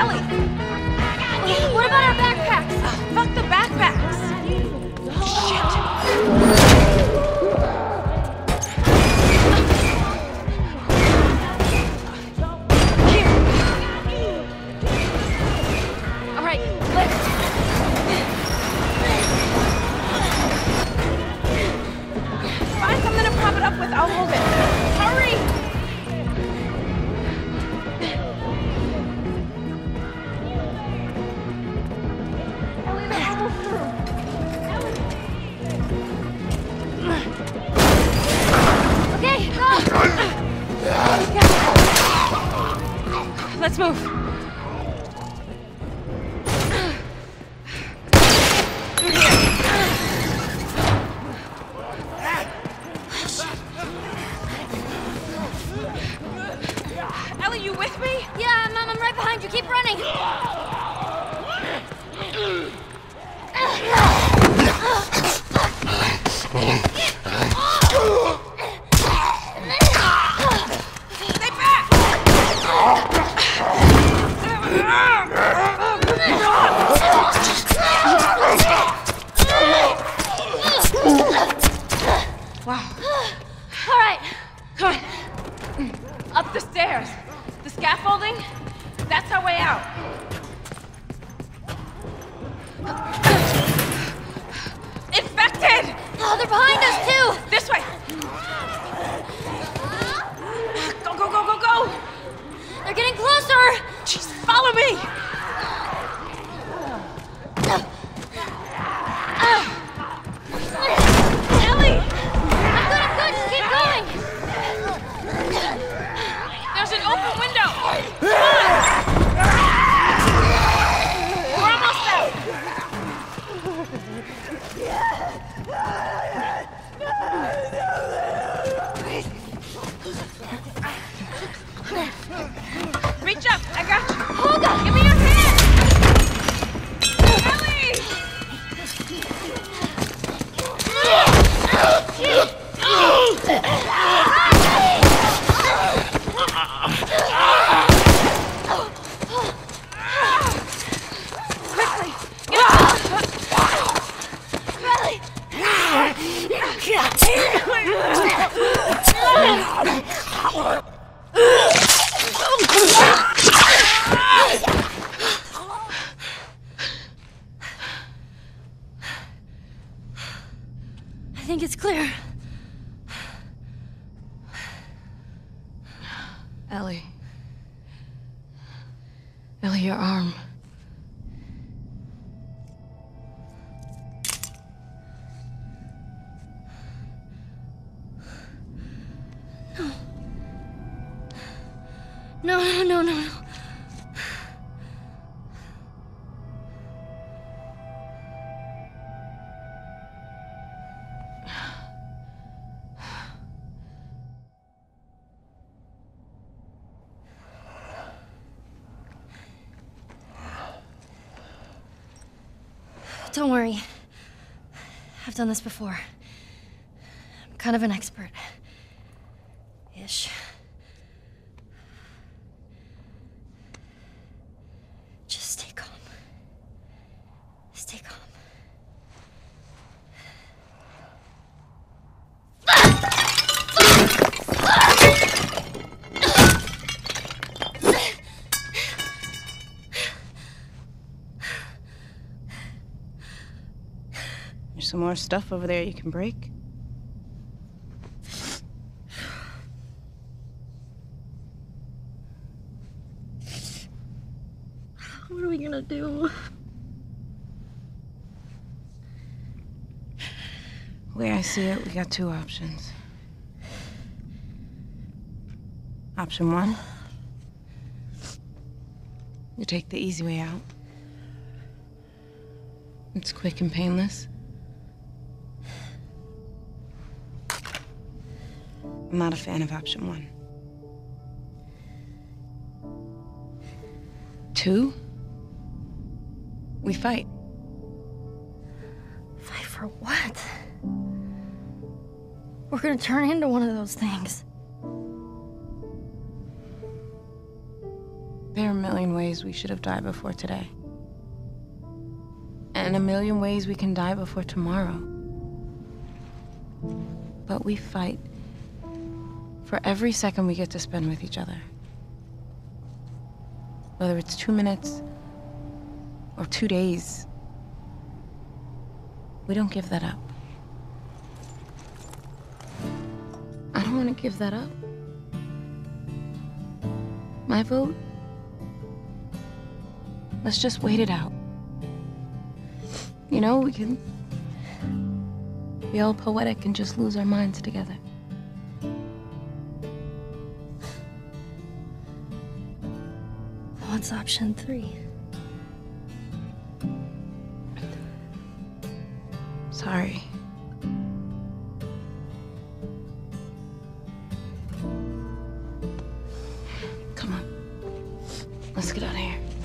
Ellie! What about our backpacks? Fuck the backpacks! Shit! Here! Alright, lift! Find something to prop it up with, I'll hold it. Hurry! Okay, go! Let's move. Ellie, you with me? Yeah, I'm right behind you. Keep running. Stay back! Wow. All right. Come on. Up the stairs. The scaffolding, that's our way out. Infected! Oh, they're behind us, too. This way. Go, go, go, go, go! They're getting closer. Jeez, follow me! Ellie! I'm good. Just keep going. There's an open window! Come on! We're almost out! Reach up! I got you! Hold on. Give me your hand! Ellie! Quickly! Get up! I think it's clear. Ellie. Ellie, your arm. No. Don't worry. I've done this before. I'm kind of an expert. Ish. Just stay calm. Stay calm. There's some more stuff over there you can break. What are we gonna do? The way I see it, we got two options. Option one, you take the easy way out. It's quick and painless. I'm not a fan of option one. Two, we fight. Fight for what? We're gonna turn into one of those things. Bare million ways we should have died before today. And a million ways we can die before tomorrow. But we fight for every second we get to spend with each other. Whether it's 2 minutes or 2 days, we don't give that up. I don't want to give that up. My vote? Let's just wait it out. You know, we can be all poetic and just lose our minds together. What's option 3? Sorry. Come on. Let's get out of here.